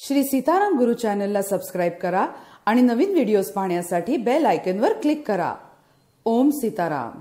श्री सीताराम गुरु चॅनलला सबस्क्राइब करा आणि नवीन व्हिडिओज पाहण्यासाठी बेल आयकॉनवर क्लिक करा. ओम सीताराम.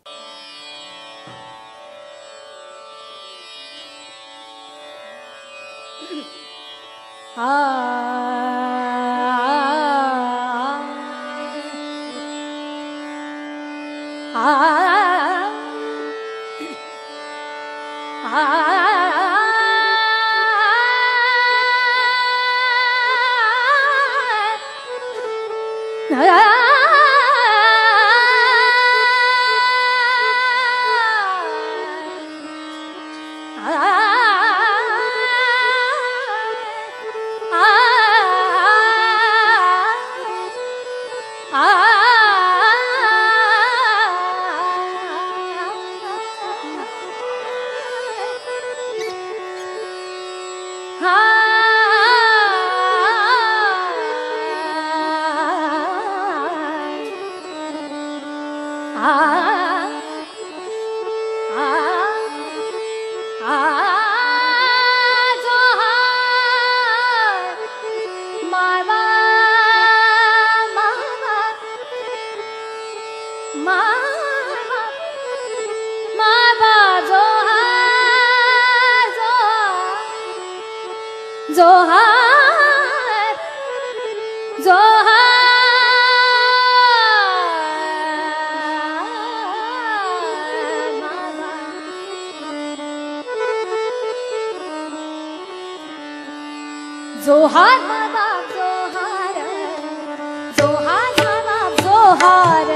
जोहार माय बाप जोहार, जोहार माय बाप जोहार,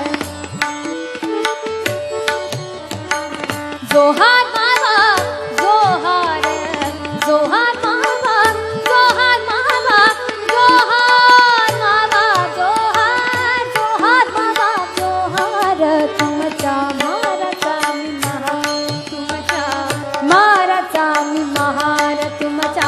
जोहार माय बाप जोहार, जोहार माय बाप जोहार, माय बाप जोहार, माय बाप जोहार, जोहार माय बाप जोहार. तुमच्या महाराचा मी महार, तुमच्या महाराचा मी महार, तुमच्या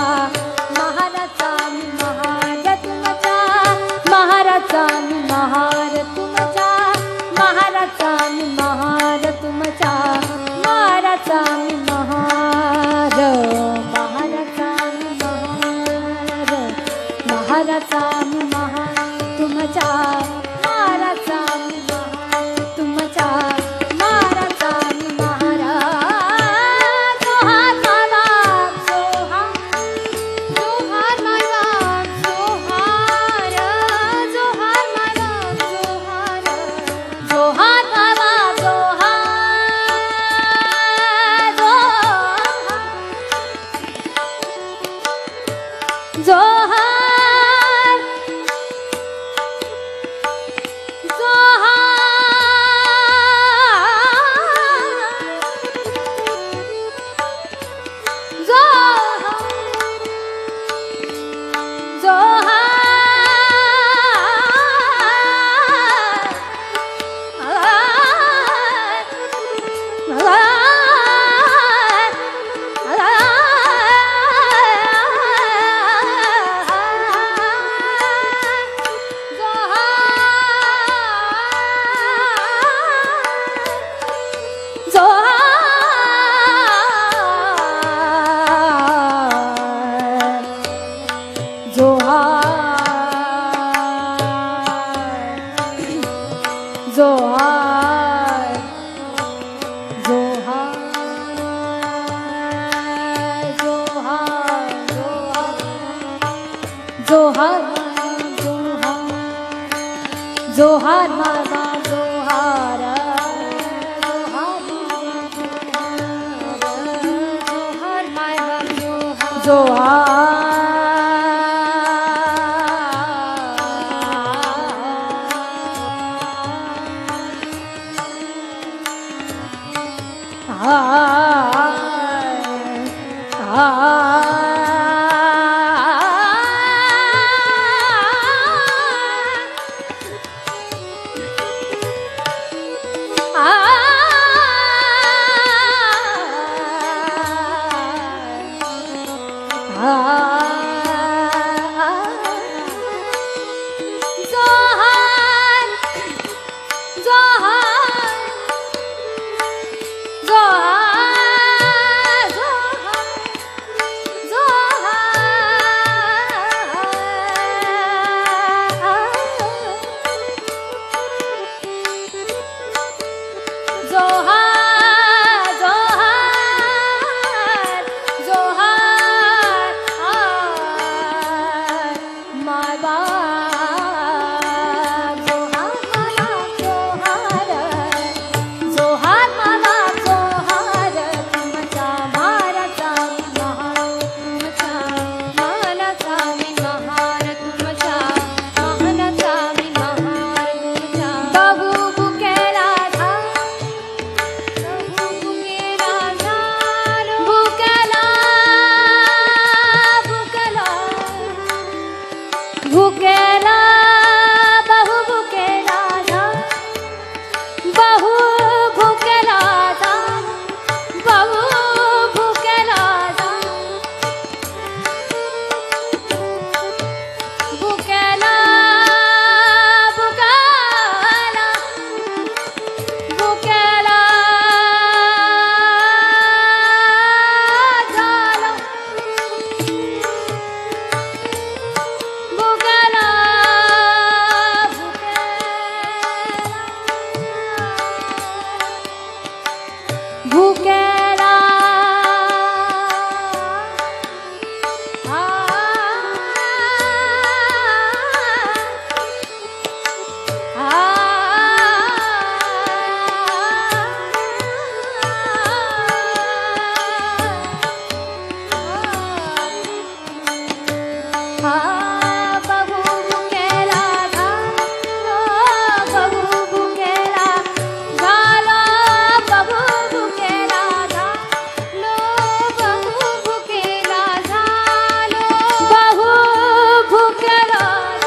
हा बहु भुकेला झालो, बहु भुकेला झालो, बहु भुकेला झालो, बहु भुकेला झालो, बहु भुकेला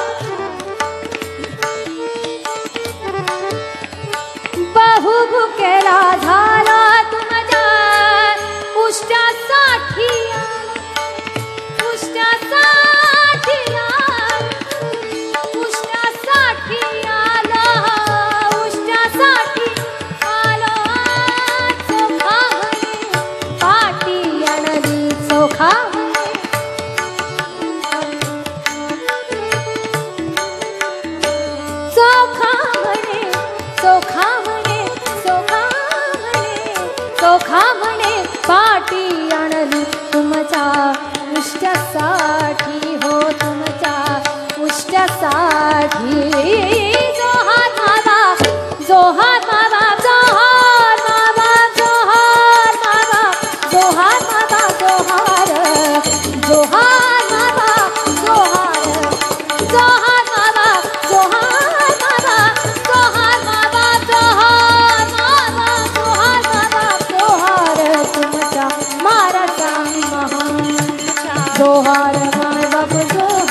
बहु भुकेला झाला तुमच्या उष्ट्यासाठी उष्ट्यासाठी उष्ट्यासाठी आलो, उष्ट्यासाठी आलो, चोखा म्हणे पाटी आणली चोखा चोखा म्हणे चोखा म्हणे चोखा म्हणे चोखा म्हणे पाटी आणली तुमच्या उष्ट्यासाठी हो तुमच्या उष्ट्यासाठी जोहार माय बाप जोहार माय बाप जोहार माय बाप जोहार माय बाप जोहार माय बाप जोहार जोहार माय बाप जोहार जोहार माय बाप जोहार माय बाप जोहार माय बाप जोहार माय बाप जोहार माय बाप जोहार तुमच्या महाराजा महान जोहार माय बाप जोहार